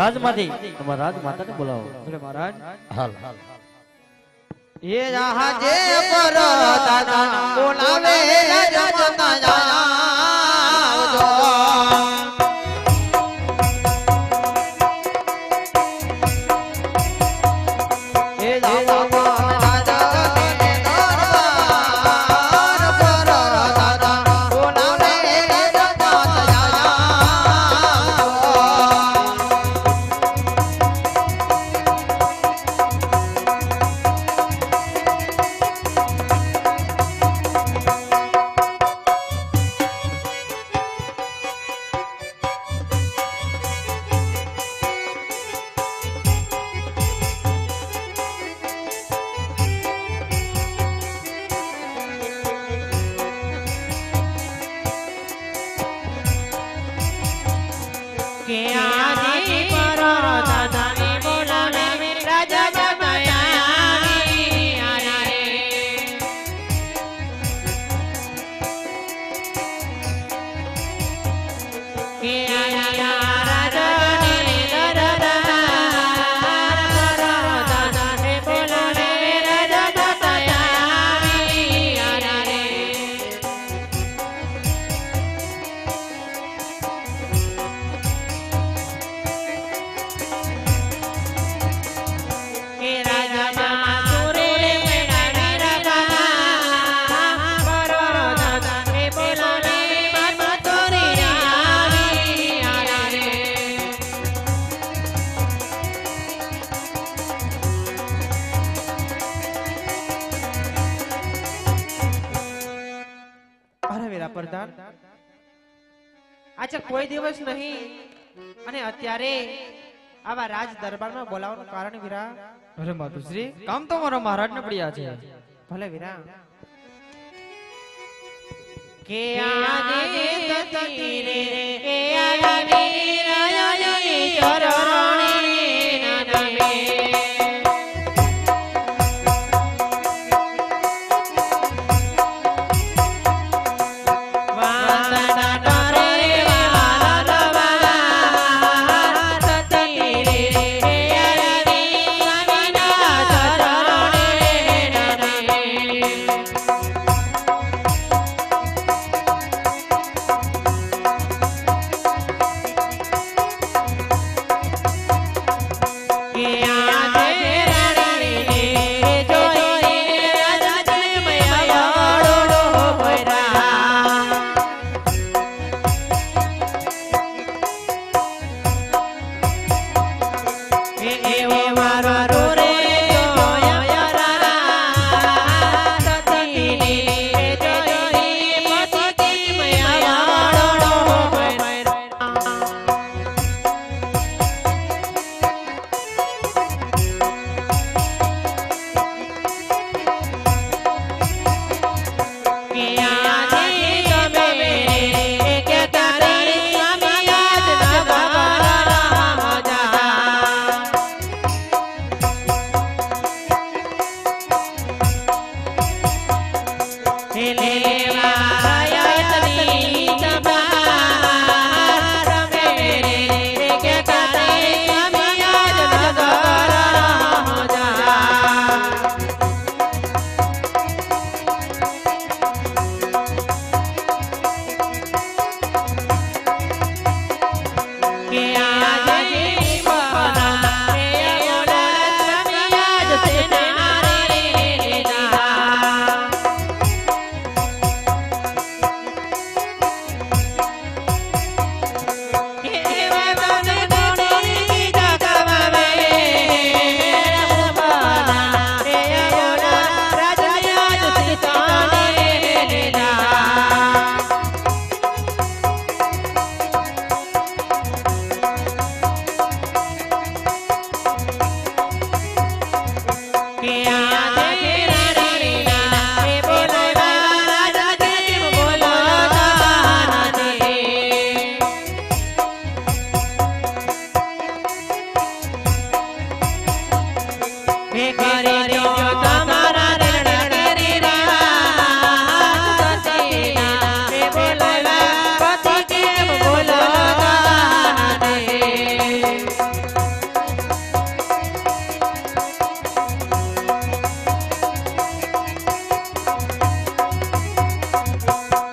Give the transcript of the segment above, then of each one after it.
રાજમાંથી તમારા રાજમાતાને બોલાવો. બોલે મહારાજ. હાલ ये जहाजे पर दादा बोलावे जमता जाओ ये दादा राजा ने दरबार पर दादा बोलावे जमता जाओ अच्छा कोई दिवस नहीं અને અત્યારે આવા રાજ દરબારમાં બોલાવવાનું કારણ વીરા. અરે માતુશ્રી કામ તો મારા મહારાજને પડ્યા છે. ભલે વીરા. કે આજે તતી રે કે આવી રાયની ચરણે નામે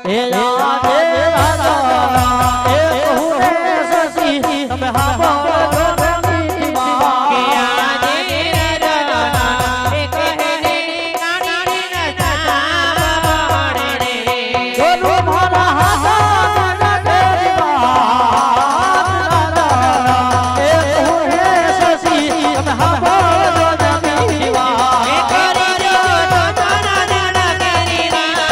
એ આજે રાજા એ કહું રે શશી તમે હાંભળો જમીની માં કે આજે રાજા એ કહે રે નાની રજા પડે બોલો મારા હાથા નગરી માં એ કહું રે શશી તમે હાંભળો જમીની માં એ કરી જો તારા નાના કરી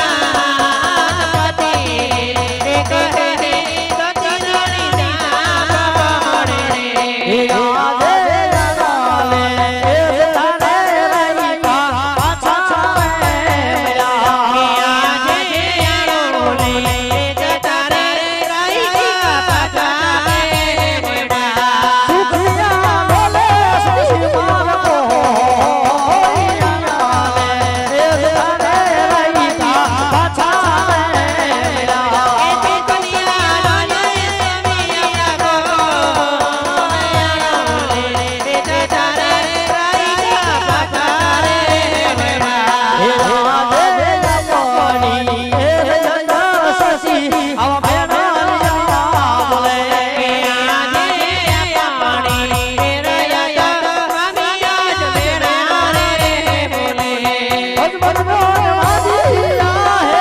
રાત પતિ એ કહે રે સતીરાણી જા પડે એ આજે રાજા એ તારે રહી પાછા મેળ્યા સુખિયા બોલે શશી મારતો એ તારે રહી પાછા મેળ્યા એ આજે રમણી એ જય શશી આવા બેના બોલે અજમનો વાદિયા હે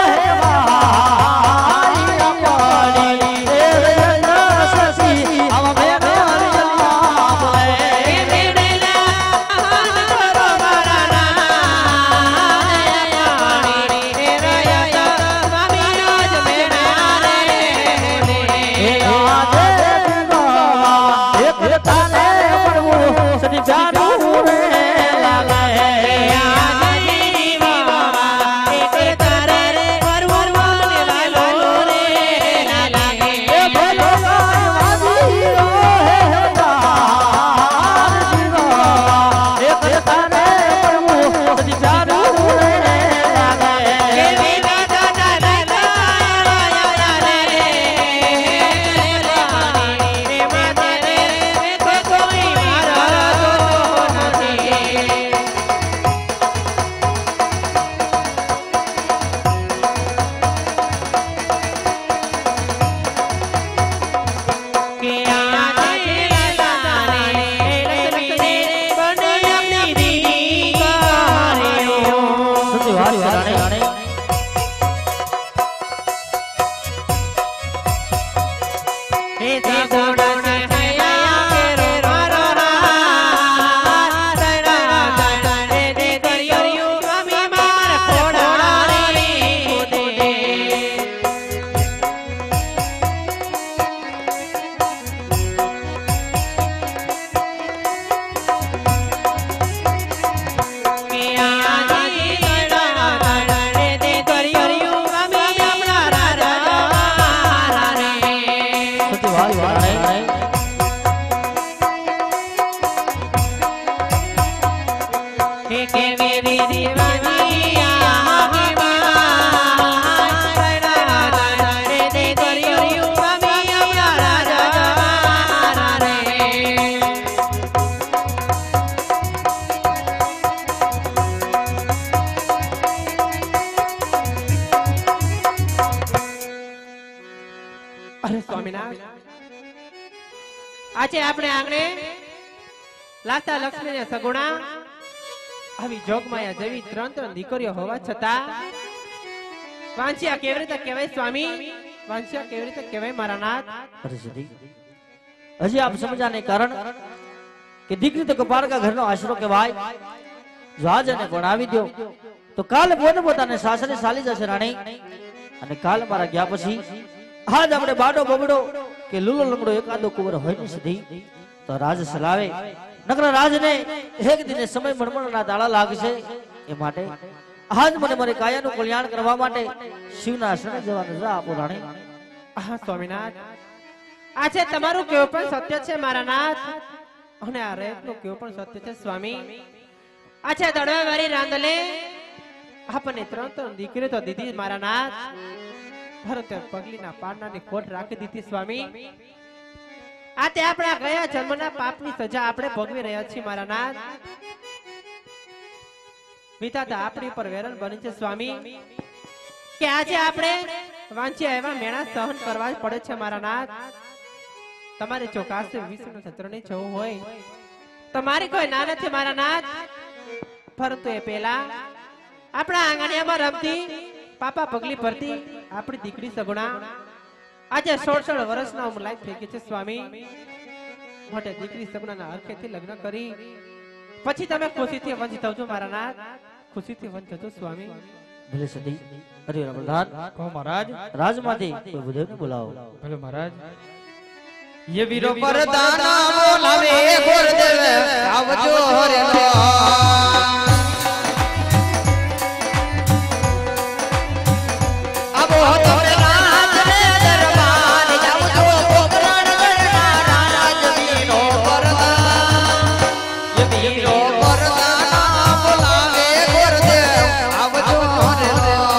વાઈ રમણી એ જય શશી આવા બેના બોલે એ આજે દીવા એક તાને પડવું સદી જાનું રે લાગે એ ભલો વાદિયો હે તાર દીવા એક તાને પડવું સદી જાનું રે લાગે સતી વારી રાણી સતી વારી રાણી અરે સ્વામિનાથ આજે આપણે આંગણે લાગતા લક્ષ્મી ને સગુણા આવી જોગમાયા જેવી ત્રણ દીકરીઓ હોવા છતાં વાંચ્યા કેવી રીતે કહેવાય સ્વામી? વાંચ્યા કેવી રીતે કહેવાય મારા નાથ? અરે સતી હજી આપ સમજાને કારણ કે દીકરી તો કપાળકા ઘરનો આશરો કહેવાય જો આજ એને ભણાવી દો તો કાલ પોતાને સાસરે ચાલી જશે રાણી અને કાલ મારા ગયા પછી આજ આપણે બાડો બબડો કે લૂલો લંગડો એકાદો કુંવર હોય ને સધી તો રાજ સલાવે નકર રાજને એક દિને સમય મણમણના તાળા લાગશે એ માટે આજ મને મારી કાયાનું કલ્યાણ કરવા માટે શિવના આશ્રમે જવાનું રજા આપો રાણી. હા સ્વામિનાથ આજે તમારું કેવું પણ સત્ય છે મારા નાથ અને આ રેતનું કેવું પણ સત્ય છે સ્વામી. આજે દડવાવાળી રાંદલે આપણને ત્રણ દીકરી તો દીધી મારા નાથ પરંતુ પગલીના પારણાની ખોટ રાખી દીધી સ્વામી. આ તે આપણા ગયા જન્મના પાપની સજા આપણે ભોગવી રહ્યા છીએ મારા નાથ. વિધાતા આપણી પર વેરણ બની છે સ્વામી કે આજે આપણે વાંચ્યા એવા મેણા સહન કરવા જ પડે છે મારા નાથ. તમારે ચોકાસે વિષ્ણુ છત્રની જવું હોય તમારી કોઈ ના નથી મારા નાથ. પરંતુ એ પહેલા આપણા આંગણિયામાં રમતી પાપા પગલી ભરતી આપણી દીકરી સગુણા આજે 16 વર્ષના ઉંમર થઈ ગઈ છે સ્વામી. માટે દીકરી સગુણાના હરખેથી લગ્ન કરી પછી તમે ખુશીથી વંચ થજો મારા નાથ. ખુશીથી વંચ થજો સ્વામી. ભલે સદી અરે પ્રધાન કહો મહારાજ. રાજમાંથી કોઈ બુદ્ધને બોલાવો. ભલે મહારાજ. ये वीरो परदाना बोलावे गुरुदेव आवजो रे अब हो तोरे राज ने दरबार आवजो कोकरण गणना राज वीरो परदान ये वीरो परदाना बोलावे गुरुदेव आवजो रे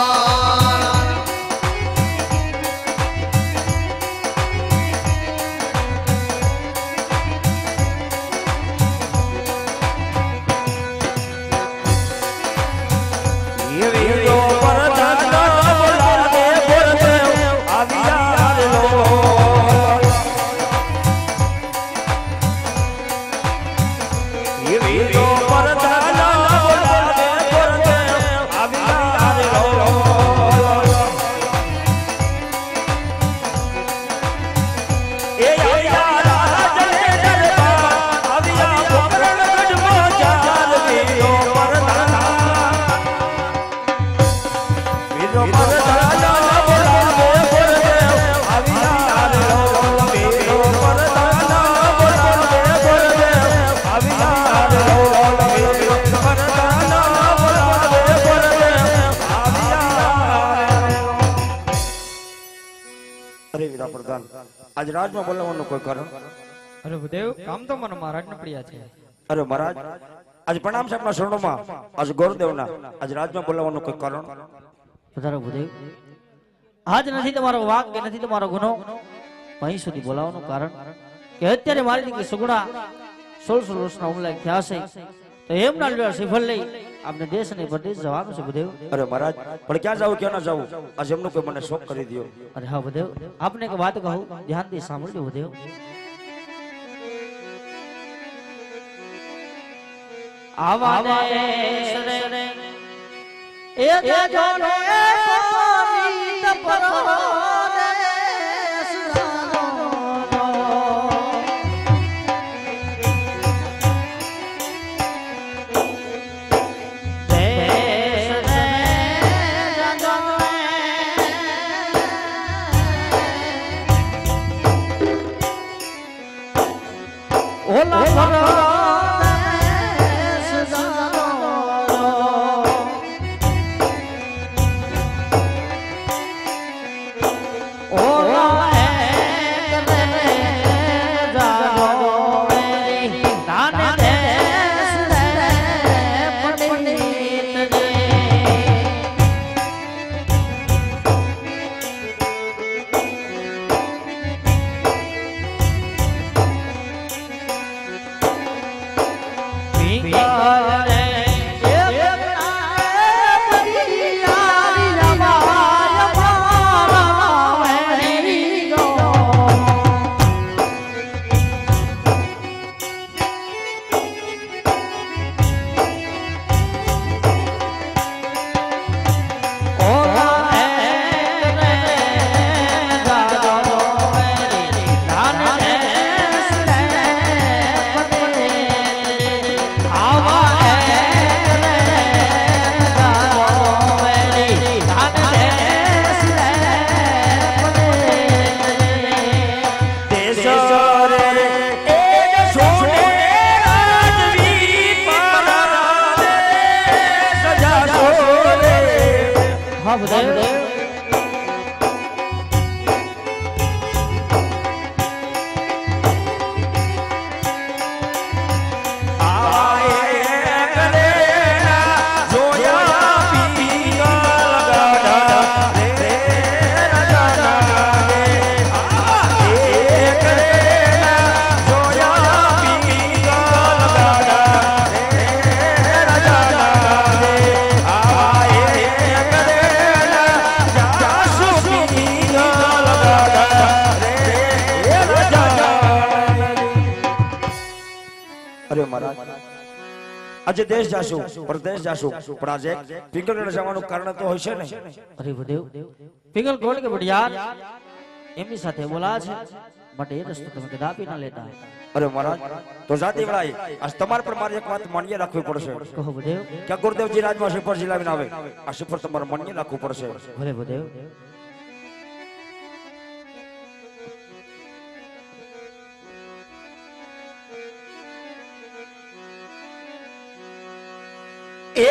आज राज में बोलવાનું કોઈ કારણ? અરે ભૂદેવ કામ તો મને મહારાજને પડ્યા છે. અરે મહારાજ આજ પ્રણામ છે આપના શરણોમાં. આજ ગોરદેવના આજ રાજ में બોલવાનું કોઈ કારણ? પધારો ભૂદેવ. આજ નથી તમારો વાક કે નથી તમારો ગુનો. અહીં સુધી બોલાવવાનું કારણ કે અત્યારે મારી દીકરી સુગુણા 16 વર્ષના ઉંમરે થયા છે તો એમના લીધે શ્રીફળ લઈ આપને દેશ અને પરદેશ જવાનું છે ભૂદેવ. અરે મહારાજ પણ ક્યાં જાવું ક્યાં ના જાવું આજ એમનું કોઈ મને શોક કરી દયો. અરે હા ભૂદેવ આપને એક વાત કહું ધ્યાનથી સાંભળજો ભૂદેવ. આવાને એ જાનો એ પવિત પરદેશ જાનો મહારાજ આજે દેશ જાશું પરદેશ જાશું પણ આજે પિંગલગઢ જવાનું કારણ તો હોય છે ને અરે ભૂદેવ પિંગલ ગોળ કે બડિયાર એમની સાથે બોલા છે માટે એ રસ્તો તમે કદાપી ના લેતા અરે મહારાજ તો જાતિ વળાઈ આજ તમારે પણ મારી એક વાત માન્ય રાખવી પડશે કહો ભૂદેવ કે ગુરુદેવજી રાજમાં શ્રીફળ જીલાવીને આવે આ શ્રીફળ તમારે માન્ય રાખવું પડશે ભલે ભૂદેવ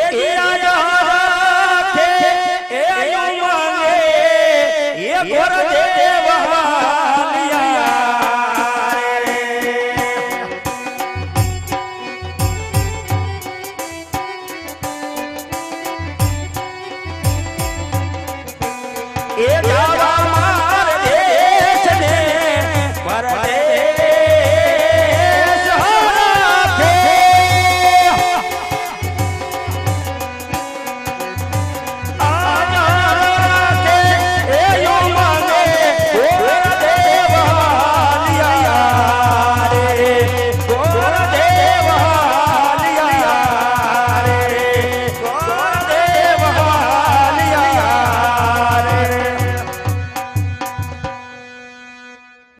એ